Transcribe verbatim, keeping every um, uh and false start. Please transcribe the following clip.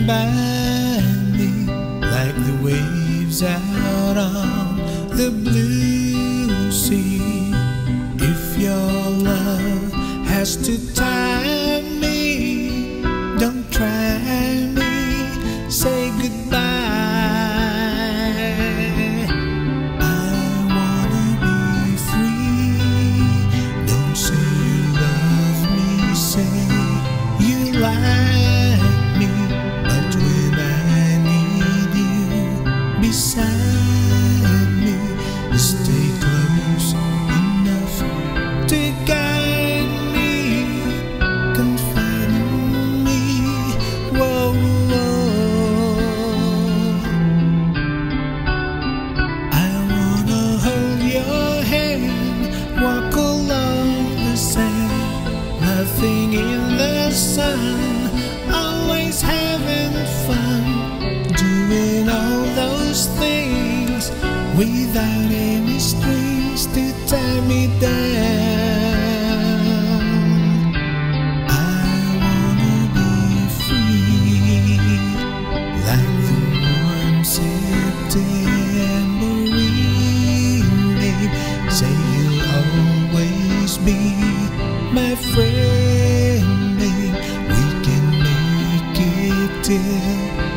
by me like the waves out on the blue sea. If your love has to tie me, don't try me, say goodbye. I wanna be free. Don't say you love me, say you like me. But when I need you beside me, stay close enough to guide me, confide in me. Whoa, whoa. I wanna hold your hand, walk along the sand, nothing in the sun, always having fun, doing all those things without any strings to tie me down. I wanna be free like the warm September rain. Say you'll always be my friend, babe. We can make it till